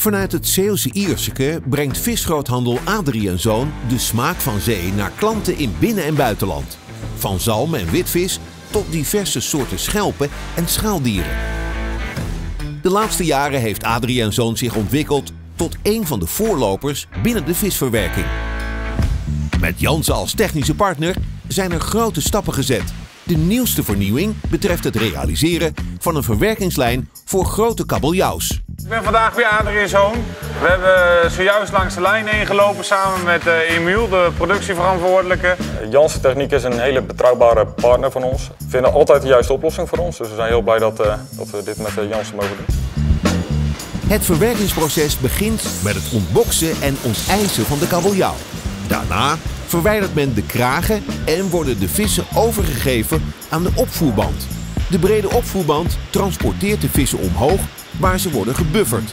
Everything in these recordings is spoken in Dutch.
Vanuit het Zeeuwse Ierseke brengt visgroothandel Adrie & Zoon de smaak van zee naar klanten in binnen- en buitenland. Van zalm en witvis tot diverse soorten schelpen en schaaldieren. De laatste jaren heeft Adrie & Zoon zich ontwikkeld tot een van de voorlopers binnen de visverwerking. Met Jansen als technische partner zijn er grote stappen gezet. De nieuwste vernieuwing betreft het realiseren van een verwerkingslijn voor grote kabeljauws. Ik ben vandaag weer Adrie & Zoon. We hebben zojuist langs de lijn heen gelopen samen met Emiel, de productieverantwoordelijke. Jansen Techniek is een hele betrouwbare partner van ons. We vinden altijd de juiste oplossing voor ons, dus we zijn heel blij dat we dit met Jansen mogen doen. Het verwerkingsproces begint met het ontboksen en ontijzen van de kabeljauw. Daarna verwijdert men de kragen en worden de vissen overgegeven aan de opvoerband. De brede opvoerband transporteert de vissen omhoog waar ze worden gebufferd.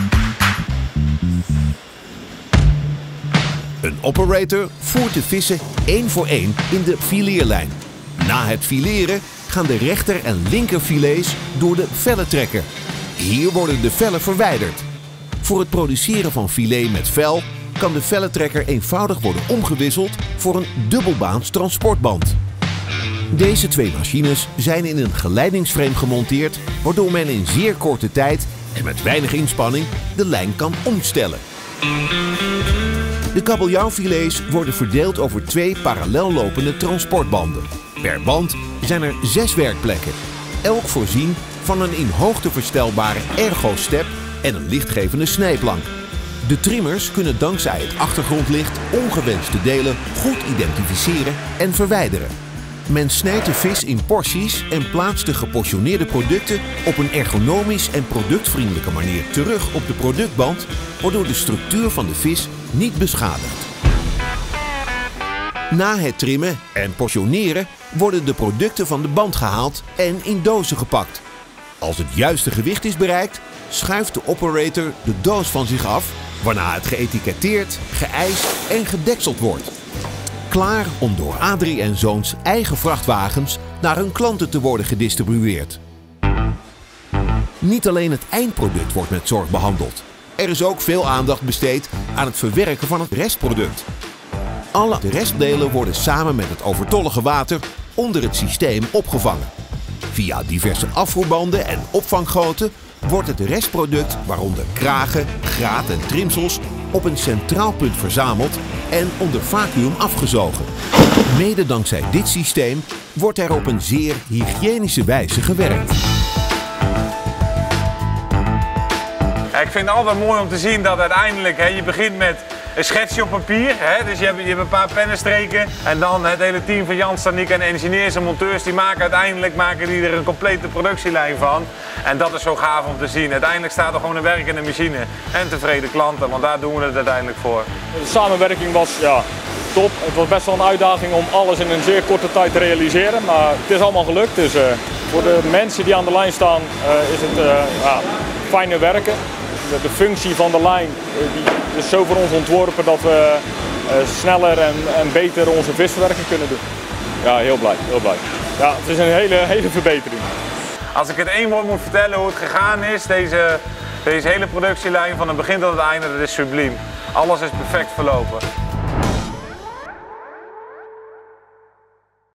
Een operator voert de vissen één voor één in de fileerlijn. Na het fileren gaan de rechter- en linkerfilets door de vellentrekker. Hier worden de vellen verwijderd. Voor het produceren van filet met vel kan de vellentrekker eenvoudig worden omgewisseld voor een dubbelbaans transportband. Deze twee machines zijn in een geleidingsframe gemonteerd, waardoor men in zeer korte tijd en met weinig inspanning de lijn kan omstellen. De kabeljauwfilets worden verdeeld over twee parallel lopende transportbanden. Per band zijn er 6 werkplekken, elk voorzien van een in hoogte verstelbare ergo-step en een lichtgevende snijplank. De trimmers kunnen dankzij het achtergrondlicht ongewenste delen goed identificeren en verwijderen. Men snijdt de vis in porties en plaatst de geportioneerde producten op een ergonomisch en productvriendelijke manier terug op de productband, waardoor de structuur van de vis niet beschadigt. Na het trimmen en portioneren worden de producten van de band gehaald en in dozen gepakt. Als het juiste gewicht is bereikt, schuift de operator de doos van zich af, waarna het geëtiketteerd, geëist en gedekseld wordt. Klaar om door Adrie & Zoons eigen vrachtwagens naar hun klanten te worden gedistribueerd. Niet alleen het eindproduct wordt met zorg behandeld. Er is ook veel aandacht besteed aan het verwerken van het restproduct. Alle restdelen worden samen met het overtollige water onder het systeem opgevangen. Via diverse afvoerbanden en opvanggoten wordt het restproduct, waaronder kragen, graat en trimsels, op een centraal punt verzameld en onder vacuüm afgezogen. Mede dankzij dit systeem wordt er op een zeer hygiënische wijze gewerkt. Ik vind het altijd mooi om te zien dat uiteindelijk je begint met een schetsje op papier. Dus je hebt een paar pennenstreken en dan het hele team van Jansen Techniek en engineers en monteurs die maken uiteindelijk er een complete productielijn van. En dat is zo gaaf om te zien. Uiteindelijk staat er gewoon een werkende machine en tevreden klanten, want daar doen we het uiteindelijk voor. De samenwerking was top. Het was best wel een uitdaging om alles in een zeer korte tijd te realiseren, maar het is allemaal gelukt. Dus voor de mensen die aan de lijn staan is het fijne werken. De functie van de lijn die is zo voor ons ontworpen dat we sneller en beter onze visverwerking kunnen doen. Ja, heel blij, heel blij. Ja, het is een hele verbetering. Als ik het één woord moet vertellen hoe het gegaan is, deze hele productielijn van het begin tot het einde, dat is subliem. Alles is perfect verlopen.